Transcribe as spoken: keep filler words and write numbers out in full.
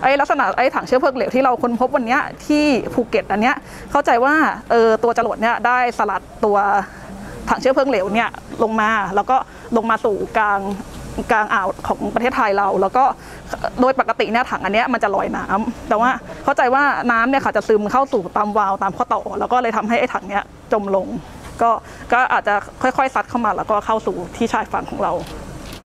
ไอ้ลักษณะไอ้ถังเชื้อเพลิงเหลวที่เราค้นพบวันนี้ที่ภูเก็ตอันเนี้ยเข้าใจว่าเออตัวจรวดเนี่ยได้สลัดตัวถังเชื้อเพลิงเหลวเนี่ยลงมาแล้วก็ลงมาสู่กลางกลางอ่าวของประเทศไทยเราแล้วก็โดยปกติเนี่ยถังอันเนี้ยมันจะลอยน้ำแต่ว่าเข้าใจว่าน้ำเนี่ยค่ะจะซึมเข้าสู่ตามวาล์วตามข้อต่อแล้วก็เลยทำให้ไอ้ถังเนี้ยจมลงก็ก็อาจจะค่อยๆซัดเข้ามาแล้วก็เข้าสู่ที่ชายฝั่งของเรา